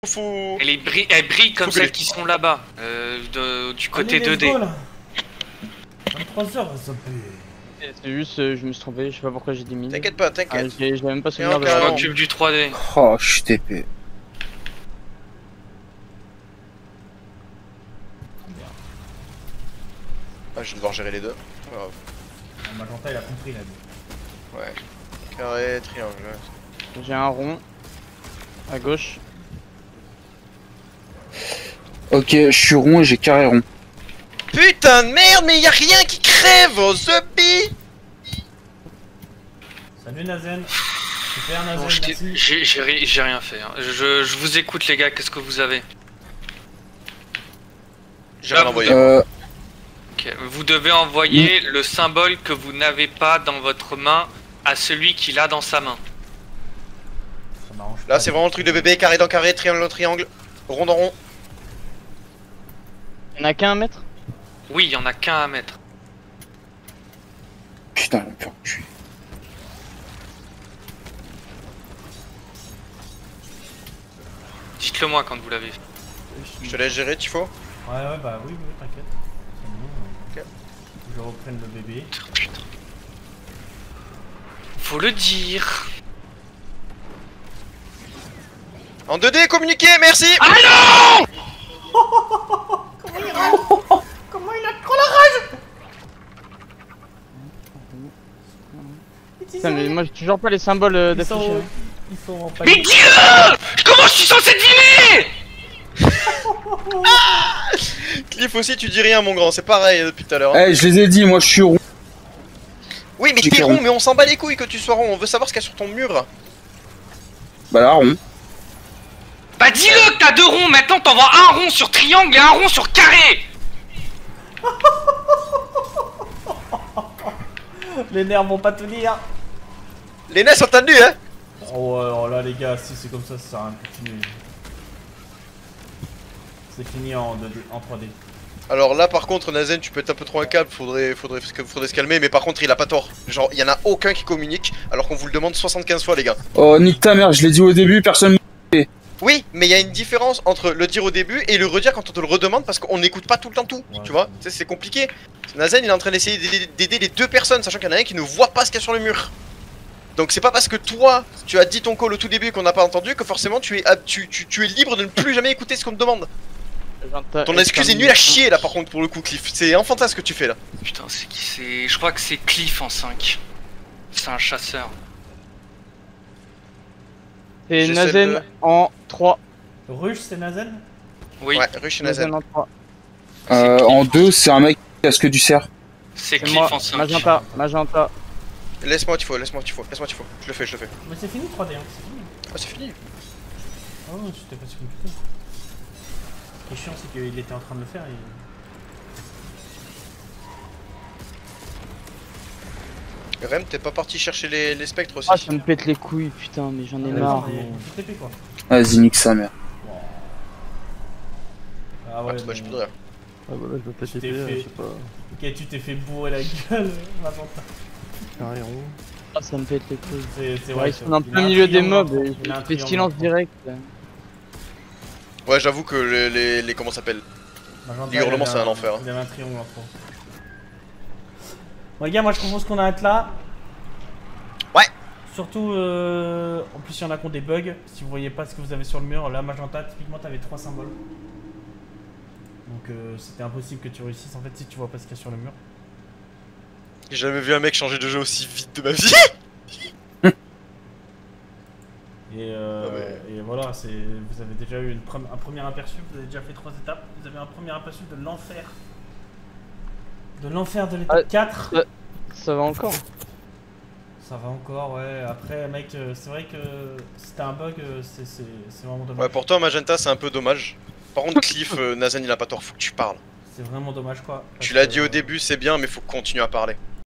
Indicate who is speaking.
Speaker 1: faut...
Speaker 2: Elle brille comme celles qui sont là-bas, du côté 2D.
Speaker 3: 23h, ça peut...
Speaker 4: C'est juste, je me suis trompé, je sais pas pourquoi j'ai dit mine.
Speaker 1: T'inquiète pas, t'inquiète.
Speaker 4: J'ai même pas souvenir de
Speaker 1: encore-
Speaker 2: Je m'occupe du 3D.
Speaker 5: Oh, je suis TP.
Speaker 1: Ah, je vais devoir gérer les deux. Pas grave.
Speaker 3: Magenta, il a compris là.
Speaker 1: Ouais. Carré, triangle.
Speaker 4: J'ai un rond. À gauche.
Speaker 5: Ok, je suis rond et j'ai carré rond.
Speaker 1: Putain de merde, mais y'a rien qui crève, oh, Zuppy.
Speaker 3: Salut Nazen. Super Nazen,
Speaker 2: Bon,
Speaker 3: merci.
Speaker 2: j'ai rien fait. Hein. Je vous écoute les gars, qu'est-ce que vous avez?
Speaker 1: J'ai rien envoyé.
Speaker 2: Ok, vous devez envoyer le symbole que vous n'avez pas dans votre main à celui qui l'a dans sa main.
Speaker 3: Ça m'arrange
Speaker 1: Là,
Speaker 3: pas.
Speaker 1: c'est vraiment le truc de bébé, carré dans carré, triangle dans triangle, rond dans rond.
Speaker 4: Y'en a qu'un à mettre?
Speaker 2: Oui, il y en a qu'un à mettre.
Speaker 5: Putain, le peur cul.
Speaker 2: Dites-le moi quand vous l'avez fait.
Speaker 1: Je te laisse gérer, Tifo.
Speaker 3: Ouais, bah oui, t'inquiète. C'est bon.
Speaker 1: Ok.
Speaker 3: Je reprenne le bébé.
Speaker 2: Putain. Faut le dire.
Speaker 1: En 2D, communiquer, merci.
Speaker 2: Ah non!
Speaker 3: Comment il a trop la rage!
Speaker 4: Putain, mais moi j'ai toujours pas les symboles d'affichage.
Speaker 3: Ils sont en
Speaker 2: Mais dis-le! Comment je suis censé deviner?
Speaker 1: Cliff aussi, tu dis rien, mon grand, c'est pareil depuis tout à l'heure.
Speaker 5: Eh, je les ai dit, moi je suis rond.
Speaker 1: Oui, mais
Speaker 5: j'ai
Speaker 1: t'es
Speaker 5: fait
Speaker 1: rond,
Speaker 5: rond.
Speaker 1: mais on s'en bat les couilles que tu sois rond, on veut savoir ce qu'il y a sur ton mur.
Speaker 5: Bah là, rond.
Speaker 2: Bah dis-le que t'as deux ronds, maintenant t'envoies un rond sur triangle et un rond sur carré.
Speaker 3: Les nerfs vont pas tenir.
Speaker 1: Les nains sont tendus, hein.
Speaker 3: Oh ouais, alors là les gars, si c'est comme ça sert à rien de continuer. C'est fini en 2D, en 3D.
Speaker 1: Alors là, par contre, Nazen, tu peux être un peu trop un câble, faudrait se calmer, mais par contre, il a pas tort. Genre, il y en a aucun qui communique, alors qu'on vous le demande 75 fois, les gars.
Speaker 5: Oh, nique ta mère, je l'ai dit au début, personne.
Speaker 1: Oui, mais il y a une différence entre le dire au début et le redire quand on te le redemande parce qu'on n'écoute pas tout le temps tout,
Speaker 3: Ouais.
Speaker 1: tu vois. Tu sais, c'est compliqué. Nazen, il est en train d'essayer d'aider les deux personnes, sachant qu'il y en a un qui ne voit pas ce qu'il y a sur le mur. Donc c'est pas parce que toi, tu as dit ton call au tout début qu'on n'a pas entendu que forcément tu es libre de ne plus jamais écouter ce qu'on te demande. Ton excuse est nulle à chier là par contre pour le coup, Cliff. C'est enfantin ce que tu fais là.
Speaker 2: Putain, c'est qui c'est? Je crois que c'est Cliff en 5. C'est un chasseur.
Speaker 4: Et
Speaker 1: J'essaie
Speaker 4: Nazen
Speaker 1: de-
Speaker 4: en 3.
Speaker 3: Rush, c'est Nazen?
Speaker 2: Oui,
Speaker 1: Ouais, rush et Nazen.
Speaker 4: Nazen en 3.
Speaker 5: En 2, c'est un mec qui casque du cerf.
Speaker 2: c'est
Speaker 4: C'est
Speaker 2: Cliff
Speaker 4: moi,
Speaker 2: en 5.
Speaker 4: Magenta, Magenta.
Speaker 1: Laisse-moi, Tifo. Je le fais.
Speaker 3: Mais c'est fini 3D, hein, c'est fini.
Speaker 1: Ah, c'est fini.
Speaker 3: Oh non, c'était pas si compliqué. Ce qui est chiant, c'est qu'il était en train de le faire et...
Speaker 1: Rem, t'es pas parti chercher les spectres aussi?
Speaker 4: Ah, ça me pète les couilles, putain, mais j'en ai marre.
Speaker 3: Il faut TP quoi.
Speaker 5: Vas-y, nique sa mère.
Speaker 3: Ah ouais,
Speaker 1: Bah, je peux rien.
Speaker 6: Ah bah là je peux pas
Speaker 3: t'es
Speaker 6: TP,
Speaker 3: fait.
Speaker 6: je sais pas.
Speaker 3: Ok, tu t'es fait bourrer la gueule, Magenta.
Speaker 6: Carré rond.
Speaker 4: Ah, ça me pète les couilles.
Speaker 3: C'est
Speaker 4: Ouais,
Speaker 3: vrai.
Speaker 4: ils sont en plein milieu des mobs et je fais silence direct.
Speaker 1: Ouais, j'avoue que les comment ça s'appelle? Les hurlements, c'est un enfer, hein.
Speaker 3: Il y avait un triangle en trop. Bon les gars, moi je propose qu'on arrête là.
Speaker 1: Ouais.
Speaker 3: Surtout, en plus il y en a qui ont des bugs. Si vous voyez pas ce que vous avez sur le mur, là Magenta, typiquement t'avais 3 symboles. Donc c'était impossible que tu réussisses en fait si tu vois pas ce qu'il y a sur le mur.
Speaker 1: J'ai jamais vu un mec changer de jeu aussi vite de ma vie.
Speaker 3: Et voilà, vous avez déjà eu un premier aperçu, vous avez déjà fait 3 étapes. Vous avez un premier aperçu de l'enfer. De l'enfer de l'étape 4.
Speaker 4: Ça va encore.
Speaker 3: Ça va encore, ouais. Après, mec, c'est vrai que c'était un bug, c'est vraiment dommage.
Speaker 1: Ouais, pour toi, Magenta, c'est un peu dommage. Par contre, Cliff, Nazen, il a pas tort, faut que tu parles.
Speaker 3: C'est vraiment dommage, quoi.
Speaker 1: Tu l'as dit au début, c'est bien, mais faut continuer à parler.